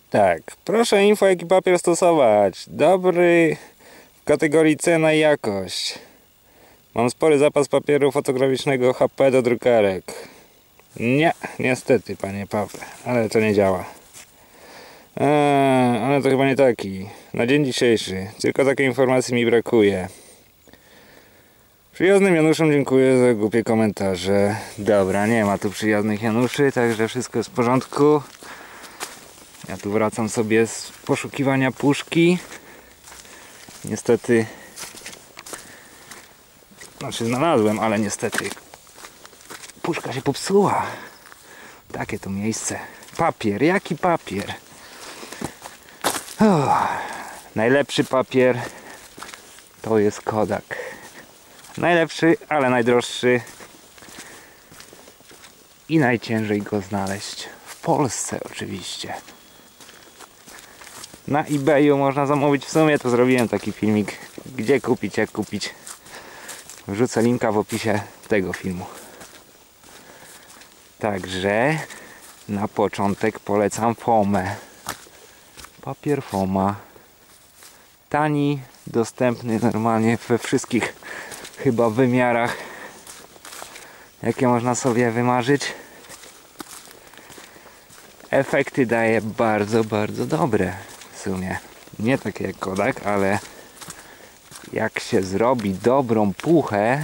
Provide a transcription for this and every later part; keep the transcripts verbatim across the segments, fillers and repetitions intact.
Tak, proszę info, jaki papier stosować. Dobry w kategorii cena i jakość. Mam spory zapas papieru fotograficznego H P do drukarek. Nie, niestety, panie Pawle, ale to nie działa. Eee, ale to chyba nie taki. Na dzień dzisiejszy. Tylko takiej informacji mi brakuje. Przyjaznym Januszom dziękuję za głupie komentarze. Dobra, nie ma tu przyjaznych Januszy, także wszystko jest w porządku. Ja tu wracam sobie z poszukiwania puszki. Niestety, znaczy znalazłem, ale niestety puszka się popsuła. Takie to miejsce. Papier, jaki papier? Uff, najlepszy papier to jest Kodak. Najlepszy, ale najdroższy i najciężej go znaleźć. W Polsce oczywiście. Na eBayu można zamówić, w sumie to zrobiłem taki filmik, gdzie kupić, jak kupić. Wrzucę linka w opisie tego filmu. Także na początek polecam Fomę. Papier Foma. Tani, dostępny normalnie we wszystkich chyba wymiarach, jakie można sobie wymarzyć. Efekty daje bardzo, bardzo dobre w sumie. Nie takie jak Kodak, ale jak się zrobi dobrą puchę,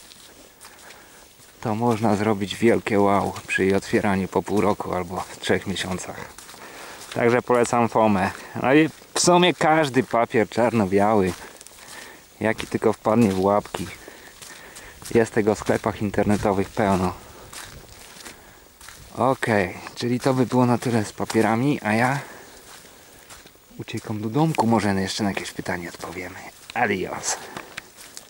to można zrobić wielkie wow przy jej otwieraniu po pół roku albo w trzech miesiącach. Także polecam Fomę. No i w sumie każdy papier czarno-biały, jaki tylko wpadnie w łapki, jest tego w sklepach internetowych pełno. Ok, czyli to by było na tyle z papierami, a ja uciekam do domku. Może jeszcze na jakieś pytanie odpowiemy. Adios.